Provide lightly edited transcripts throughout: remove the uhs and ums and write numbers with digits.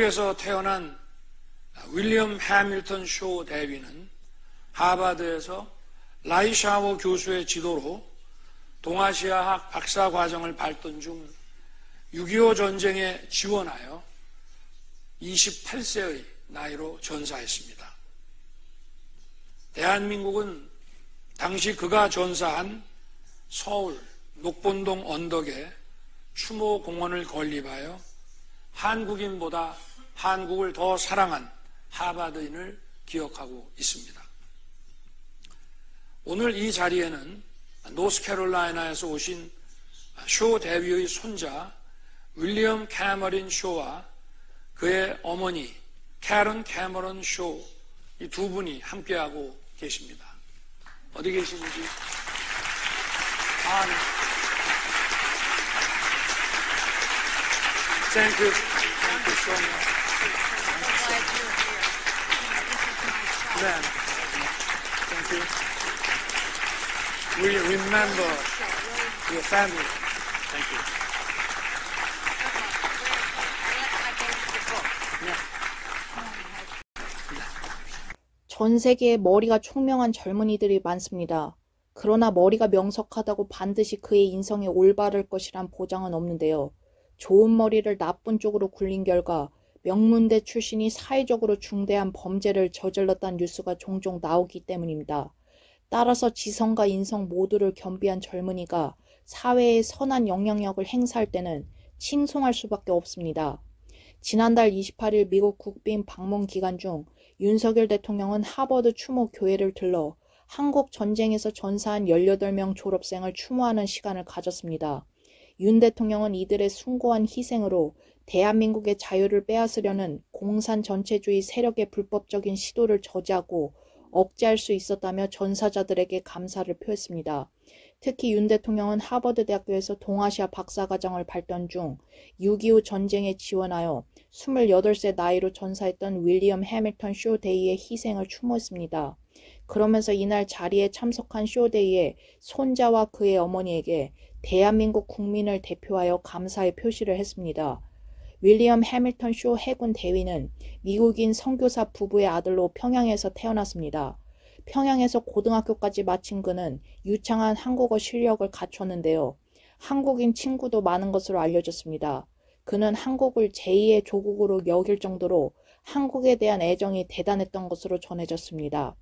미국에서 태어난 윌리엄 해밀턴 쇼 대위는 하버드에서 라이샤워 교수의 지도로 동아시아학 박사과정을 밟던 중 6.25 전쟁에 지원하여 28세의 나이로 전사했습니다. 대한민국은 당시 그가 전사한 서울 녹본동 언덕에 추모공원을 건립하여 한국인보다 한국을 더 사랑한 하버드인을 기억하고 있습니다. 오늘 이 자리에는 노스캐롤라이나에서 오신 쇼 대위의 손자 윌리엄 캐머린 쇼와 그의 어머니 캐런 캐머런 쇼, 이 두 분이 함께하고 계십니다. 어디 계시는지? 네. Thank you. Thank you so much. 네. Thank you. We remember your family. Thank you. 전 세계에 머리가 총명한 젊은이들이 많습니다. 그러나 머리가 명석하다고 반드시 그의 인성에 올바를 것이란 보장은 없는데요. 좋은 머리를 나쁜 쪽으로 굴린 결과 명문대 출신이 사회적으로 중대한 범죄를 저질렀다는 뉴스가 종종 나오기 때문입니다. 따라서 지성과 인성 모두를 겸비한 젊은이가 사회에 선한 영향력을 행사할 때는 칭송할 수밖에 없습니다. 지난달 28일 미국 국빈 방문 기간 중 윤석열 대통령은 하버드 추모 교회를 들러 한국 전쟁에서 전사한 18명 졸업생을 추모하는 시간을 가졌습니다. 윤 대통령은 이들의 숭고한 희생으로 대한민국의 자유를 빼앗으려는 공산 전체주의 세력의 불법적인 시도를 저지하고 억제할 수 있었다며 전사자들에게 감사를 표했습니다. 특히 윤 대통령은 하버드 대학교에서 동아시아 박사과정을 밟던 중 6.25 전쟁에 지원하여 28세 나이로 전사했던 윌리엄 해밀턴 쇼데이의 희생을 추모했습니다. 그러면서 이날 자리에 참석한 쇼데이의 손자와 그의 어머니에게 대한민국 국민을 대표하여 감사의 표시를 했습니다. 윌리엄 해밀턴 쇼 해군 대위는 미국인 선교사 부부의 아들로 평양에서 태어났습니다. 평양에서 고등학교까지 마친 그는 유창한 한국어 실력을 갖췄는데요. 한국인 친구도 많은 것으로 알려졌습니다. 그는 한국을 제2의 조국으로 여길 정도로 한국에 대한 애정이 대단했던 것으로 전해졌습니다.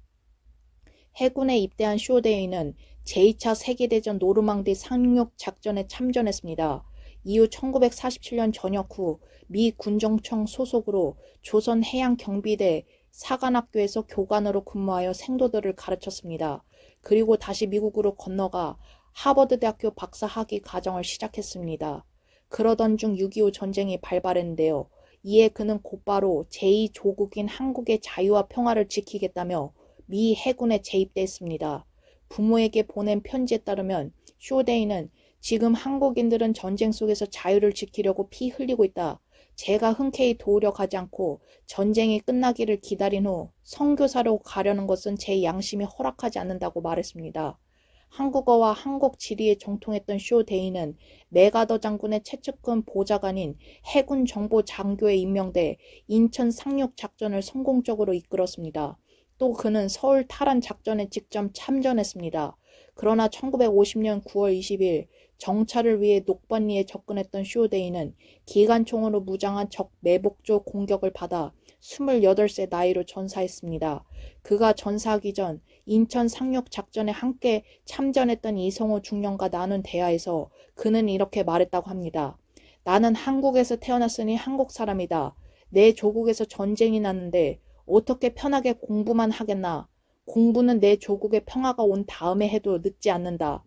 해군에 입대한 쇼데이는 제2차 세계대전 노르망디 상륙 작전에 참전했습니다. 이후 1947년 전역 후 미 군정청 소속으로 조선해양경비대 사관학교에서 교관으로 근무하여 생도들을 가르쳤습니다. 그리고 다시 미국으로 건너가 하버드 대학교 박사학위 과정을 시작했습니다. 그러던 중 6.25 전쟁이 발발했는데요. 이에 그는 곧바로 제2조국인 한국의 자유와 평화를 지키겠다며 미 해군에 재입대했습니다. 부모에게 보낸 편지에 따르면 쇼데이는 지금 한국인들은 전쟁 속에서 자유를 지키려고 피 흘리고 있다. 제가 흔쾌히 도우려 가지 않고 전쟁이 끝나기를 기다린 후 선교사로 가려는 것은 제 양심이 허락하지 않는다고 말했습니다. 한국어와 한국 지리에 정통했던 쇼데이는 메가더 장군의 최측근 보좌관인 해군 정보 장교에 임명돼 인천 상륙 작전을 성공적으로 이끌었습니다. 또 그는 서울 탈환 작전에 직접 참전했습니다. 그러나 1950년 9월 20일 정찰을 위해 녹번리에 접근했던 쇼데이는 기관총으로 무장한 적 매복조 공격을 받아 28세 나이로 전사했습니다. 그가 전사하기 전 인천 상륙 작전에 함께 참전했던 이성호 중령과 나눈 대화에서 그는 이렇게 말했다고 합니다. 나는 한국에서 태어났으니 한국 사람이다. 내 조국에서 전쟁이 났는데 어떻게 편하게 공부만 하겠나. 공부는 내 조국의 평화가 온 다음에 해도 늦지 않는다.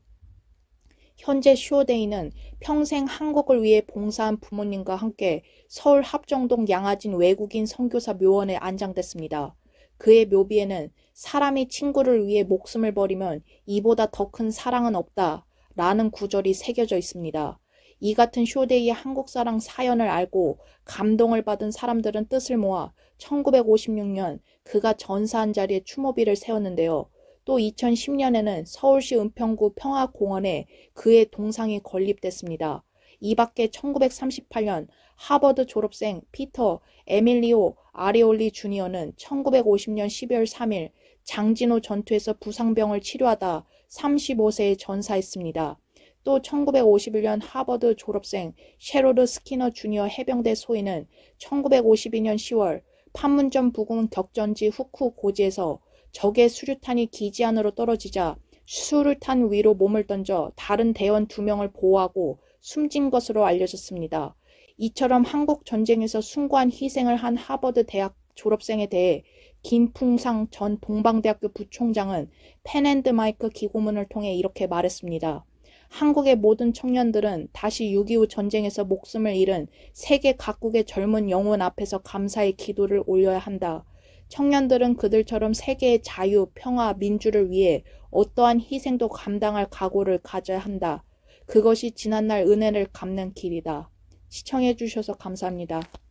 현재 쇼데이는 평생 한국을 위해 봉사한 부모님과 함께 서울 합정동 양화진 외국인 선교사 묘원에 안장됐습니다. 그의 묘비에는 사람이 친구를 위해 목숨을 버리면 이보다 더 큰 사랑은 없다 라는 구절이 새겨져 있습니다. 이 같은 쇼데이의 한국사랑 사연을 알고 감동을 받은 사람들은 뜻을 모아 1956년 그가 전사한 자리에 추모비를 세웠는데요. 또 2010년에는 서울시 은평구 평화공원에 그의 동상이 건립됐습니다. 이 밖에 1938년 하버드 졸업생 피터 에밀리오 아리올리 주니어는 1950년 12월 3일 장진호 전투에서 부상병을 치료하다 35세에 전사했습니다. 또 1951년 하버드 졸업생 셰로드 스키너 주니어 해병대 소위는 1952년 10월 판문점 부근 격전지 후쿠 고지에서 적의 수류탄이 기지 안으로 떨어지자 수류탄 위로 몸을 던져 다른 대원 2명을 보호하고 숨진 것으로 알려졌습니다. 이처럼 한국 전쟁에서 숭고한 희생을 한 하버드 대학 졸업생에 대해 김풍상 전 동방대학교 부총장은 펜앤드마이크 기고문을 통해 이렇게 말했습니다. 한국의 모든 청년들은 다시 6.25 전쟁에서 목숨을 잃은 세계 각국의 젊은 영혼 앞에서 감사의 기도를 올려야 한다. 청년들은 그들처럼 세계의 자유, 평화, 민주를 위해 어떠한 희생도 감당할 각오를 가져야 한다. 그것이 지난날 은혜를 갚는 길이다. 시청해 주셔서 감사합니다.